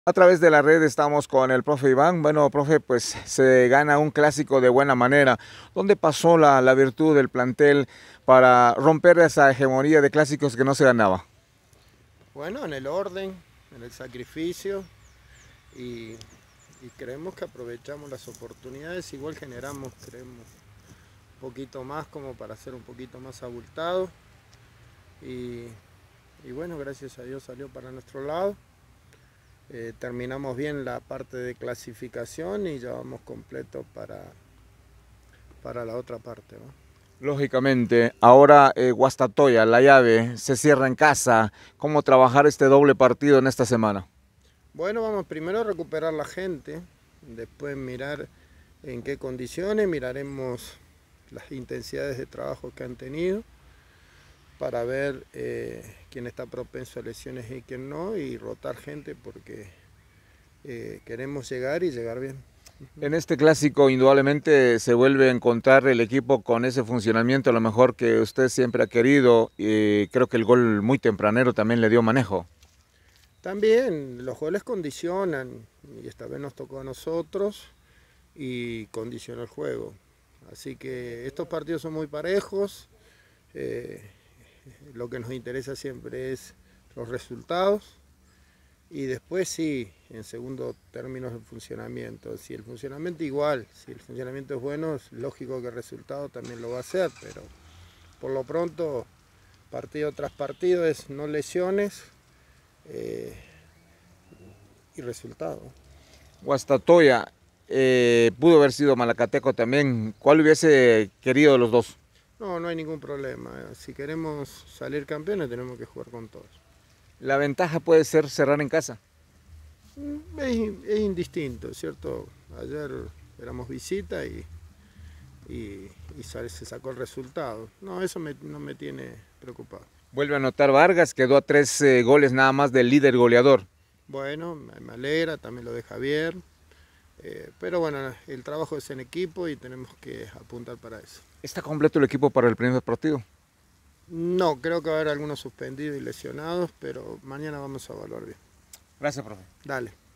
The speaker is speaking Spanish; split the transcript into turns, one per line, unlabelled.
A través de la red estamos con el profe Iván. Bueno, profe, pues se gana un clásico de buena manera. ¿Dónde pasó la virtud del plantel para romper esa hegemonía de clásicos que no se ganaba?
Bueno, en el orden, en el sacrificio y, y creemos que aprovechamos las oportunidades, igual generamos, creemos, un poquito más como para ser un poquito más abultado y, y bueno, gracias a Dios salió para nuestro lado. Terminamos bien la parte de clasificación y ya vamos completo para la otra parte, ¿no?
Lógicamente, ahora Guastatoya, la llave, se cierra en casa. ¿Cómo trabajar este doble partido en esta semana?
Bueno, vamos primero a recuperar la gente, después mirar en qué condiciones, miraremos las intensidades de trabajo que han tenido para ver quién está propenso a lesiones y quién no, y rotar gente porque queremos llegar y llegar bien.
En este clásico indudablemente se vuelve a encontrar el equipo con ese funcionamiento a lo mejor que usted siempre ha querido y creo que el gol muy tempranero también le dio manejo.
También los goles condicionan y esta vez nos tocó a nosotros y condiciona el juego. Así que estos partidos son muy parejos, eh, lo que nos interesa siempre es los resultados y después sí, en segundo término el funcionamiento. Si el funcionamiento igual, si el funcionamiento es bueno, es lógico que el resultado también lo va a hacer, pero por lo pronto partido tras partido es no lesiones eh, y resultado.
Guastatoya pudo haber sido Malacateco también. ¿Cuál hubiese querido de los dos?
No, no hay ningún problema. Si queremos salir campeones tenemos que jugar con todos.
La ventaja puede ser cerrar en casa.
Es indistinto, ¿cierto? Ayer éramos visita y se sacó el resultado. No, eso no me tiene preocupado.
Vuelve a anotar Vargas, quedó a 3 goles nada más del líder goleador.
Bueno, me alegra, también lo de Javier. Pero bueno, el trabajo es en equipo y tenemos que apuntar para eso.
¿Está completo el equipo para el primer partido?
No, creo que va a haber algunos suspendidos y lesionados, pero mañana vamos a evaluar bien.
Gracias, profe.
Dale.